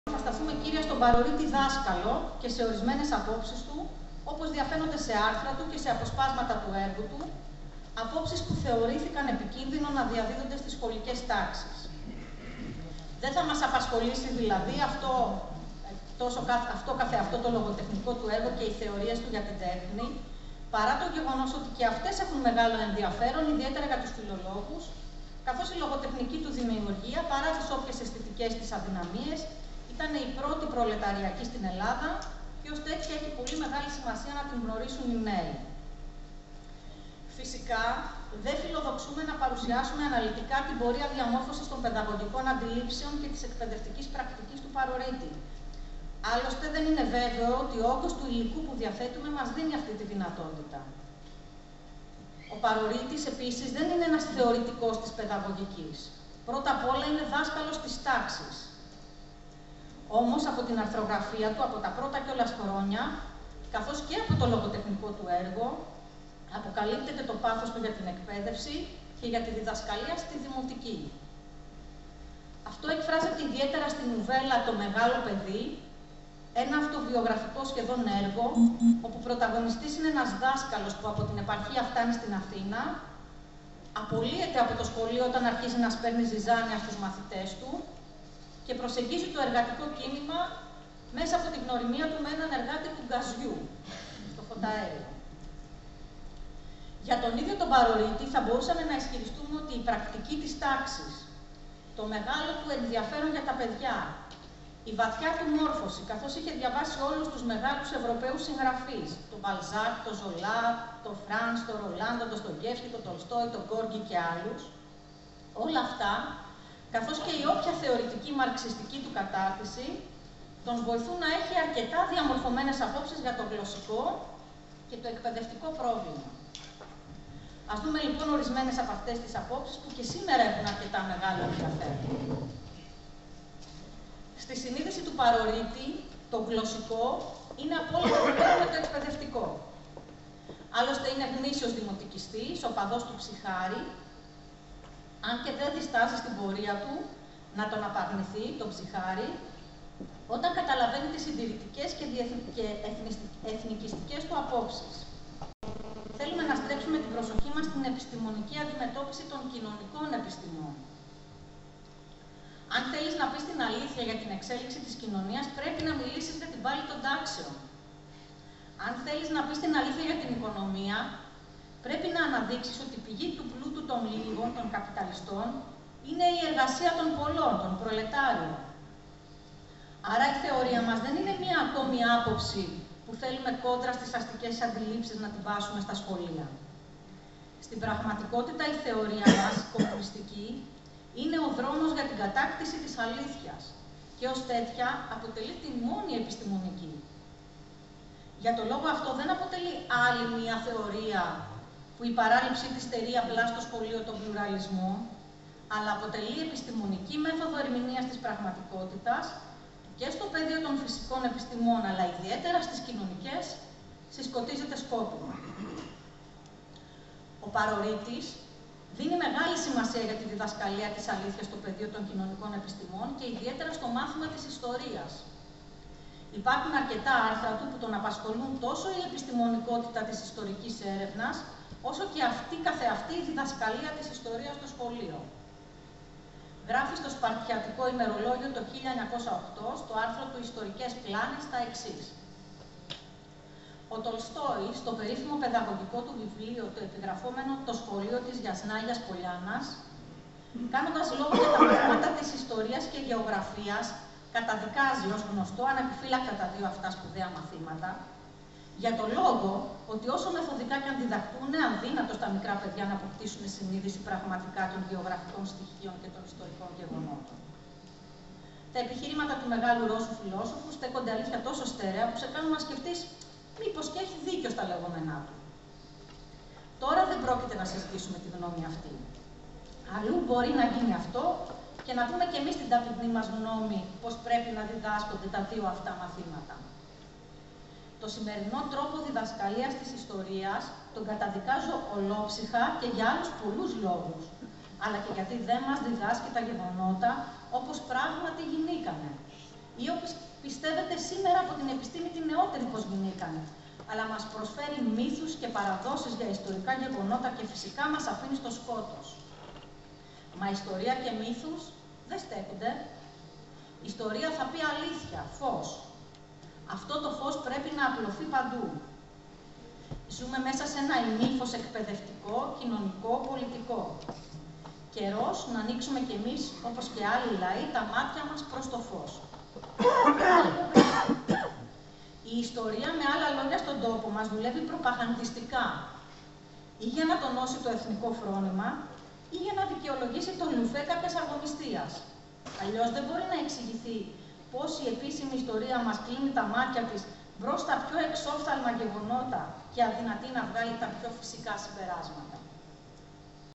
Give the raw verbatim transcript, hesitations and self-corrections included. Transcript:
Θα σταθούμε κύρια στον παρορρίτη δάσκαλο και σε ορισμένες απόψεις του, όπως διαφαίνονται σε άρθρα του και σε αποσπάσματα του έργου του, απόψεις που θεωρήθηκαν επικίνδυνο να διαδίδονται στις σχολικές τάξεις. Δεν θα μας απασχολήσει δηλαδή αυτό, τόσο, αυτό καθεαυτό το λογοτεχνικό του έργο και οι θεωρίες του για την τέχνη, παρά το γεγονός ότι και αυτές έχουν μεγάλο ενδιαφέρον, ιδιαίτερα για τους φιλολόγους, καθώς η λογοτεχνική του δημιουργία, παρά τις όποιες αισθητικές της αδυναμίες, ήταν η πρώτη προλεταριακή στην Ελλάδα και ως τέτοια έχει πολύ μεγάλη σημασία να την γνωρίσουν οι νέοι. Φυσικά, δεν φιλοδοξούμε να παρουσιάσουμε αναλυτικά την πορεία διαμόρφωσης των παιδαγωγικών αντιλήψεων και της εκπαιδευτικής πρακτικής του παρορρίτη. Άλλωστε, δεν είναι βέβαιο ότι ο όγκος του υλικού που διαθέτουμε μας δίνει αυτή τη δυνατότητα. Ο παρορρίτης, επίσης, δεν είναι ένας θεωρητικός της παιδαγωγικής. Πρώτα απ' όλα είναι δάσκαλος της τάξης. Όμως, από την αρθρογραφία του, από τα πρώτα κιόλας χρόνια, καθώς και από το λογοτεχνικό του έργο, αποκαλύπτεται το πάθος του για την εκπαίδευση και για τη διδασκαλία στη δημοτική. Αυτό εκφράζεται ιδιαίτερα στην νουβέλα «Το μεγάλο παιδί», ένα αυτοβιογραφικό σχεδόν έργο, όπου πρωταγωνιστής είναι ένας δάσκαλος που από την επαρχία φτάνει στην Αθήνα, απολύεται από το σχολείο όταν αρχίζει να σπέρνει ζυζάνια στους μαθητές του και προσεγγίζει το εργατικό κίνημα μέσα από την γνωριμία του με έναν εργάτη του γκαζιού, στο φωταέριο. Για τον ίδιο τον παρορρίτη θα μπορούσαμε να ισχυριστούμε ότι η πρακτική της τάξης, το μεγάλο του ενδιαφέρον για τα παιδιά, η βαθιά του μόρφωση, καθώς είχε διαβάσει όλους τους μεγάλους Ευρωπαίους συγγραφείς, τον Μπαλζάκ, τον Ζολά, τον Φρανς, τον Ρολάντο, τον Στογεύσκι, τον Τολστόι, τον Γκόργκι και άλλους, όλα αυτά, καθώς και η όποια θεωρητική μαρξιστική του κατάρτιση, τον βοηθούν να έχει αρκετά διαμορφωμένες απόψεις για το γλωσσικό και το εκπαιδευτικό πρόβλημα. Ας δούμε λοιπόν ορισμένες από αυτές τις απόψεις που και σήμερα έχουν αρκετά μεγάλο ενδιαφέρον. Στη συνείδηση του παρορρίτη, το γλωσσικό είναι απόλυτα δεδομένο με το εκπαιδευτικό. Άλλωστε είναι γνήσιος δημοτικιστής, οπαδός του Ψιχάρη, αν και δεν διστάζει στην πορεία του να τον απαρνηθεί, τον Ψιχάρη, όταν καταλαβαίνει τις συντηρητικές και, και εθνικιστικές του απόψεις. Θέλουμε να στρέψουμε την προσοχή μας στην επιστημονική αντιμετώπιση των κοινωνικών επιστημών. Αν θέλεις να πεις την αλήθεια για την εξέλιξη της κοινωνίας, πρέπει να μιλήσεις για την πάλη των τάξεων. Αν θέλεις να πεις την αλήθεια για την οικονομία, πρέπει να αναδείξεις ότι η πηγή του πλούτου των λίγων, των καπιταλιστών, είναι η εργασία των πολλών, των προλετάριων. Άρα η θεωρία μας δεν είναι μία ακόμη άποψη που θέλουμε κόντρα στις αστικές αντιλήψεις να την βάσουμε στα σχολεία. Στην πραγματικότητα η θεωρία μας, κομμουνιστική, είναι ο δρόμος για την κατάκτηση της αλήθειας και ως τέτοια αποτελεί τη μόνη επιστημονική. Για τον λόγο αυτό δεν αποτελεί άλλη μία θεωρία που η παράληψή της στερεί απλά στο σχολείο τον πλουραλισμό, αλλά αποτελεί επιστημονική μέθοδο ερμηνείας της πραγματικότητας και στο πεδίο των φυσικών επιστημών, αλλά ιδιαίτερα στις κοινωνικές, συσκοτίζεται σκόπιμα. Ο παρορρίτης δίνει μεγάλη σημασία για τη διδασκαλία της αλήθειας στο πεδίο των κοινωνικών επιστημών και ιδιαίτερα στο μάθημα της ιστορίας. Υπάρχουν αρκετά άρθρα του που τον απασχολούν τόσο η επιστημονικότητα της ιστορικής έρευνας, όσο και αυτή καθεαυτή η διδασκαλία της ιστορίας στο σχολείο. Γράφει στο Σπαρτιατικό ημερολόγιο το χίλια εννιακόσια οκτώ, στο άρθρο του «Ιστορικές πλάνες», τα εξής. Ο Τολστόι, στο περίφημο παιδαγωγικό του βιβλίο, το επιγραφόμενο «Το σχολείο της Γιασνάγιας Πολιάνας», κάνοντας λόγο για τα μαθήματα της ιστορίας και γεωγραφίας, καταδικάζει ως γνωστό ανεπιφύλακτα τα δύο αυτά σπουδαία μαθήματα, για το λόγο ότι όσο μεθοδικά και αν διδαχτούν, αδύνατο στα μικρά παιδιά να αποκτήσουν συνείδηση πραγματικά των γεωγραφικών στοιχείων και των ιστορικών γεγονότων. Τα επιχειρήματα του μεγάλου Ρώσου φιλόσοφου στέκονται αλήθεια τόσο στερεά που σε κάνουν να σκεφτείς μήπως και έχει δίκιο στα λεγόμενά του. Τώρα δεν πρόκειται να συζητήσουμε τη γνώμη αυτή. Αλλού μπορεί να γίνει αυτό και να πούμε και εμείς την ταπεινή μας γνώμη πώς πρέπει να διδάσκονται τα δύο αυτά μαθήματα. Το σημερινό τρόπο διδασκαλίας της ιστορίας τον καταδικάζω ολόψυχα και για άλλους πολλούς λόγους, αλλά και γιατί δεν μας διδάσκει τα γεγονότα όπως πράγματι γινήκανε. ή όπως πιστεύετε σήμερα από την επιστήμη την νεότερη πως γινήκανε, αλλά μας προσφέρει μύθους και παραδόσεις για ιστορικά γεγονότα και φυσικά μας αφήνει στο σκότος. Μα ιστορία και μύθους δεν στέκονται. Η ιστορία θα πει αλήθεια, φως. Αυτό το φως πρέπει να απλωθεί παντού. Ζούμε μέσα σε ένα ημίφως εκπαιδευτικό, κοινωνικό, πολιτικό. Καιρός να ανοίξουμε κι εμείς, όπως και άλλοι λαοί, τα μάτια μας προς το φως. Η ιστορία, με άλλα λόγια, στον τόπο μας δουλεύει προπαγανδιστικά. Ή για να τονώσει το εθνικό φρόνημα, ή για να δικαιολογήσει τον λουφέ κάποιας αργομιστίας. Αλλιώς δεν μπορεί να εξηγηθεί πώς η επίσημη ιστορία μας κλείνει τα μάτια της μπρος στα πιο εξόφθαλμα γεγονότα και αδυνατεί να βγάλει τα πιο φυσικά συμπεράσματα.